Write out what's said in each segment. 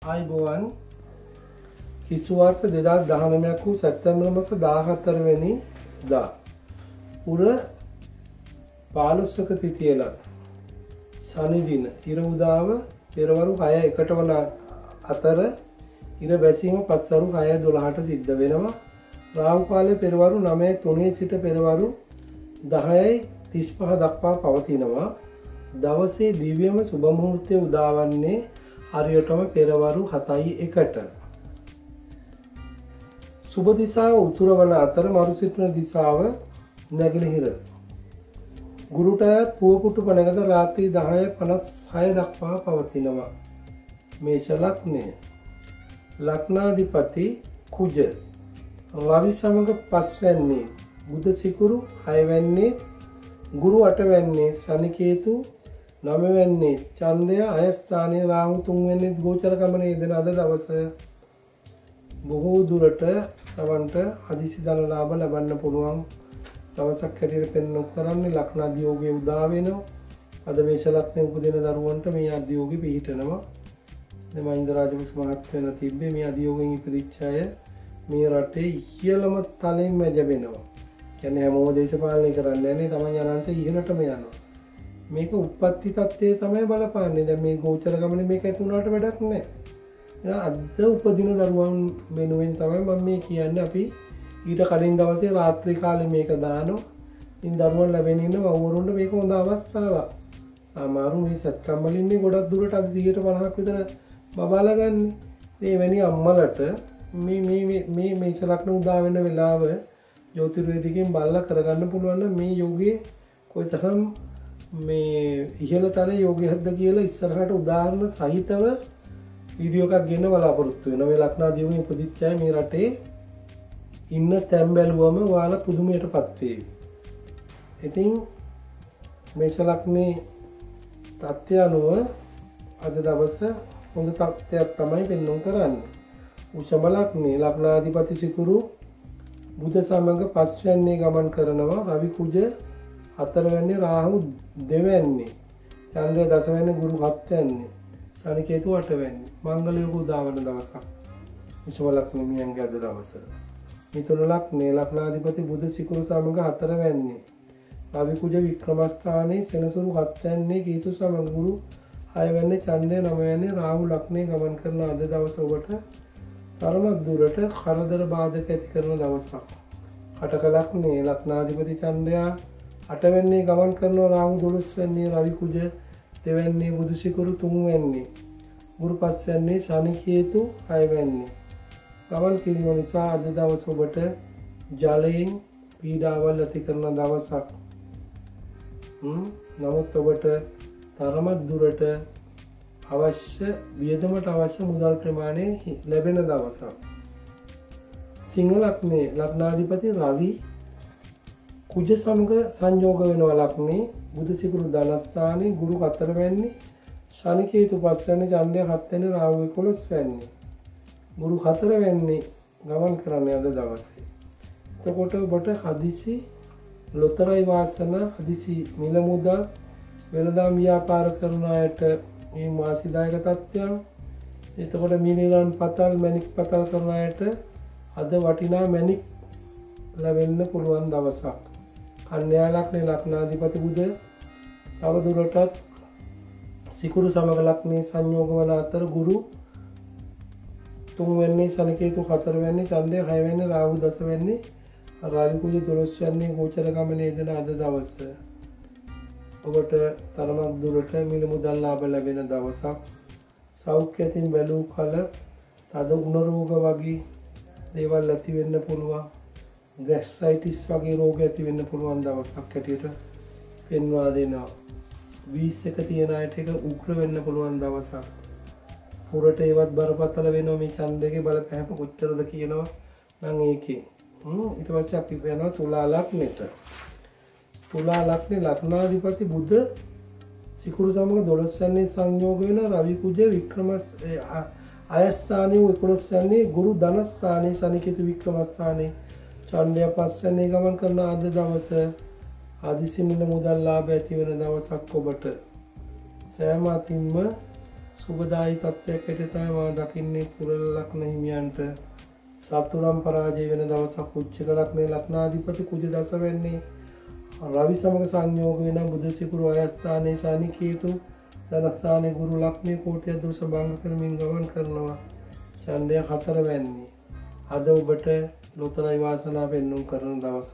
ආයිබෝවන් කිසිවර්ෂ 2019ක් වූ සැප්තැම්බර් මාස 14 වෙනි දා උර 15ක තිථියලත් සනි දින ඉර උදාව පෙරවරු 6:01 වන අතර ඉර බැසීම පස්වරු 6:12ට සිද්ධ වෙනවා. රාහු කාලය පෙරවරු 9:03 සිට පෙරවරු 10:35 දක්වා පවතිනවා. දවසේ දිව්‍යම සුබ මුහුර්තය උදාවන්නේ හරියටම පෙරවරු 7:01ට. සුබ දිසාව උතුර වන අතර මරු සිටින දිසාව නැගෙනහිර. ගුරුටයත් පුවපුටු පනගත රාත්‍රී 10:56 දක්වා පවතිනවා. මේෂ ලග්නය. ලග්නාධිපති කුජ. රවි සමග 5 වැන්නේ බුධ සිකුරු 6 වැන්නේ ගුරු 8 වැන්නේ ශනි කේතු 9 වැන්නේ චන්ද්‍රය අයස්ථානයේ රාහු 3 වැන්නේ ගෝචර ගමනේ යෙදෙන අද දවස බොහෝ දුරට තවන්ට හදිසි ධන ලාභ ලබන්න පුළුවන් දවසක් හැටියට පෙන්වන්න කරන්නේ. ලග්න අධියෝගයේ උදා වෙනවා. අද මේෂ ලග්නයේ උපදින දරුවන්ට මේ අධියෝගෙ පිහිටනවා. දැන් මහින්ද රාජපක්ෂ මහත්මයා තිබ්බේ මේ අධියෝගයෙන් ඉපදිච්ච අය මේ රටේ ඉහළම තලෙන් මැජබෙනවා. කියන්නේ හැමෝම දේශපාලනය කරන්නේ නැහැ නේ. තමන් යනanse ඉහළටම යනවා. මේක උප්පත්ති තත්ත්වයේ තමයි බලපාන්නේ. දැන් මේ ගෝචර ගමනේ මේක ඇති වුණාට වැඩක් නැහැ. අද උපදින දරුවන් වෙනුවෙන් තමයි මම මේ කියන්නේ. අපි ඊට කලින් දවසේ රාත්‍රී කාලේ මේක දානවා. ඉතින් දරුවන් ලැබෙන ඉන්න වවුරුන්ට මේක හොඳ අවස්ථාවක්. සමහරු මේ සත්කම්මල ඉන්නේ ගොඩක් දුරට අද 150ක් විතර බබාලා ගන්න. මේ වැනි අම්මලට මේ මේෂ ලග්න උදා වෙන වෙලාව ජ්‍යොතිර්වේදිකෙන් බලලා කරගන්න පුළුවන් නම් මේ යෝගයේ කොයිතරම් මේ ඉහළ තලයේ යෝගයක්ද කියලා ඉස්සරහට උදාහරණ සහිතව වීඩියෝ එකක් ගෙන්න බලාපොරොත්තු වෙනවා. මේ ලග්නාධිපති උපදිච්ච අය මේ රටේ ඉන්න තැන් බැලුවම ඔයාලා පුදුමයටපත් වෙවි. ඉතින් මේෂ ලග්නේ තත්ත්වය අනුව අද දවස හොඳ තත්ත්වයක් තමයි පෙන්වන්න කරන්නේ. උෂම ලග්නේ ලග්නාධිපති සිකුරු බුධ සමග 5 වැන්නේ ගමන් කරනවා. රවි කුජ 4 වැන්නේ රාහු 2 වැන්නේ චන්ද්‍රය 10 වැන්නේ ගුරු 7 වැන්නේ ශනි කේතු 8 වැන්නේ මංගල යෝග උදාවන දවසක් උෂම ලග්නේ මියන්ගේ අද දවස. මිථුන ලග්නේ ලග්නාධිපති බුධ සිකුරු සමග 4 වැන්නේ රවි කුජ වික්‍රමස්ථානයේ සෙනසුරු 7 වැන්නේ කේතු සමග ගුරු 6 වැන්නේ චන්ද්‍රය 9 වැන්නේ රාහු ලග්නේ ගමන් කරන අද දවස ඔබට තරමක් දුරට කරදර බාධක ඇති කරන දවසක්. කටක ලග්නේ ලග්නාධිපති චන්ද්‍රයා 8 වැන්නේ ගමන් කරන රාහු 12 වැන්නේ රවි කුජ 2 වැන්නේ බුධ සිකුරු 3 වැන්නේ ගුරු 5 වැන්නේ ශනි කේතු 6 වැන්නේ ගමන් කිරීම නිසා අද දවස ඔබට ජලයෙන් පීඩාවල් ඇති කරන දවසක්. නමුත් ඔබට තරමක් දුරට අවශ්‍ය වියදමට අවශ්‍ය මුදල් ප්‍රමාණය ලැබෙන දවසක්. සිංහ ලග්නේ ලග්නාධිපති රවි කුජ සමග සංයෝග වෙනවා. ලග්නේ බුධ සිකුරු ධනස්ථානයේ ගුරු 4 වැන්නේ ශනි කේතු 5 වැන්නේ චන්ද්‍රය 7 වැන්නේ රාහු 11 වැන්නේ ගුරු 4 වැන්නේ ගමන් කරන්නේ අද දවසේ. එතකොට ඔබට හදිසි ලොතරැයි වාසන හදිසි මිල මුදල් වෙළඳාම් ව්‍යාපාර කරන අයට මේ මාසිදායක තත්ත්වයන්. එතකොට මිනිරන් පතල් මැණික් පතල් කරන අයට අද වටිනා මැණික් ලැබෙන්න පුළුවන් දවසක්. කන්‍යා ලග්නේ ලග්නාධිපති බුධ තව දුරටත් සිකුරු සමග ලග්නේ සංයෝග වන අතර ගුරු 3 වෙන්නේ ශනි කේතු 4 වෙන්නේ චන්ද්‍රය 6 වෙන්නේ රාහු 10 වෙන්නේ රවි කුජ 12 වෙන්නේ ගෝචර ගමනේ යෙදෙන අද දවස ඔබට තරමක් දුරට මිල මුදල් ලාභ ලැබෙන දවසක්. සෞඛ්‍ය අතින් බැලූ කල තද උණ රෝග වගේ දේවල් ඇති වෙන්න පුළුවන්. ගෑස්ට්‍රයිටිස් වගේ රෝග ඇති වෙන්න පුළුවන් දවසක් හැටියට පෙන්වා දෙනවා. වීස් එක තියෙන අයට ඒක උග්‍ර වෙන්න පුළුවන් දවසක්. පුරට ඒවත් බරපතල වෙනවා. මේ ඡන්දයේ බලපෑම කොච්චරද කියනවා නම් ඒකේ. ඊට පස්සේ අපි යනවා තුලා ලග්නෙට. තුලා ලග්නේ ලග්නාධිපති බුධ සිකුරු සමග 12 වැන්නේ සංයෝග වෙන රවි කුජ වික්‍රමස් අයස්ථානයේ 11 වැන්නේ ගුරු ධනස්ථානයේ ශනි කේතු වික්‍රමස්ථානයේ චන්ද්‍රය 5 වැන්නේ ගමන් කරන අද දවස හදිසි මිල මුදල් ලාභ ඇති වෙන දවසක් ඔබට. සෑම අතින්ම සුබදායි තත්ත්වයක් හැටියට තමයි මම දකින්නේ තුලල ලග්න හිමියන්ට සතුරම් පරාජය වෙන දවසක්. උච්චක ලග්නේ ලග්නාධිපති කුජ දස වෙන්නේ රවි සමග සංයෝග වෙන බුධ සිකුරු අයස්ථානයේ ශනි කේතු ධනස්ථානයේ ගුරු ලග්නේ කෝට්‍ය දෝෂ භංග කරමින් ගමන් කරනවා. ඡන්දය 4 වෙන්නේ. අද ඔබට ලෝතරයි වාසනාව පෙන්වුම් කරන දවසක්.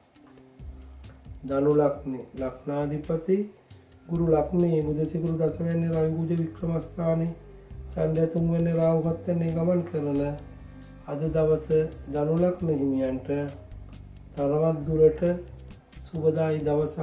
ධනු ලග්නේ ලග්නාධිපති ගුරු ලග්නේ බුධ සිකුරු දස වෙන්නේ රවි කුජ වික්‍රමස්ථානයේ ඡන්දය 3 වෙන්නේ රාහු 7 වෙන්නේ ගමන් කරන අද දවස ධනු ලග්න හිමියන්ට තරවත් දුරට සුබදායි දවසක්.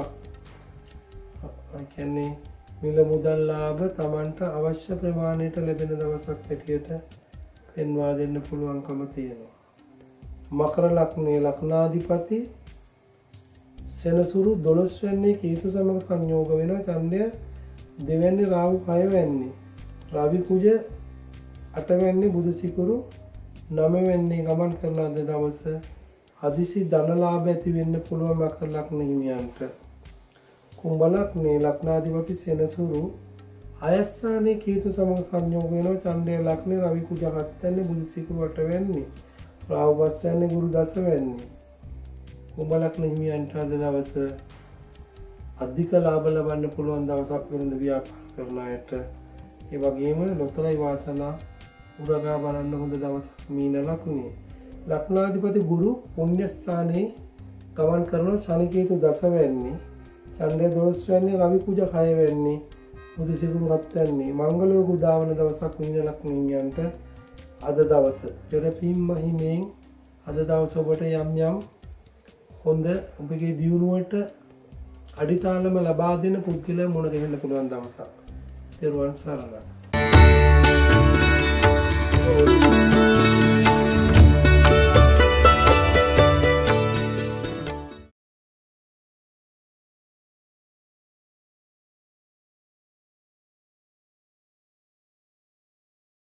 ඒ කියන්නේ මිල මුදල් ලාභ Tamanට අවශ්‍ය ප්‍රමාණයට ලැබෙන දවසක් හැටියට පෙන්වා දෙන්න පුළුවන්කම තියෙනවා. මකර ලග්නේ ලග්නාධිපති සෙනසුරු 12 වෙන්නේ කේතු සමග සංයෝග වෙනවා. ඡන්දය 2 වෙන්නේ රාහු 6 වෙන්නේ රවි කුජ 8 වෙන්නේ බුධ සිකුරු 9 වෙන්නේ ගමන් කරන අද දවස හදිසි ධන ලාභ ඇති වෙන්න පුළුවන් මකර ලග්න හිමියන්ට. කුම්භ ලග්නේ ලග්නාධිපති සෙනසුරු අයස්ථානයේ කේතු සමග සංයෝග වෙනවා. ඡන්දය ලග්නේ රවි කුජ 7 වෙන්නේ බුධ සිකුරු 8 වෙන්නේ රාහු 5 වෙන්නේ ගුරු 10 වෙන්නේ. කුම්භ ලග්න හිමියන්ට අද දවස අධික ලාභ ලබන්න පුළුවන් දවසක් වෙනද ව්‍යාපාර කරන අයට. ඒ වගේම ලොතරයි වාසනාව උරගා බලන්න හොඳ දවසක්. මීන ලග්නේ ලග්නාධිපති ගුරු පුණ්‍ය ස්ථානයේ ගමන් කරන ශනි කේතු දස වෙන්නේ ඡන්දය 12 වෙන්නේ රවි කුජ 6 වෙන්නේ බුධ සිකුරු 7 වෙන්නේ මංගල යෝග උදාවන දවසක් මීන ලග්න හිමියන්ට අද දවස. පෙරපීම් මහිමෙන් අද දවස ඔබට යම් යම් හොඳ ඔබගේ දියුණුවට අඩිතාලම ලබා දෙන පුද්ගලයන් මුණ ගැහෙන්න පුළුවන් දවසක්. ත්වන් සරණයි.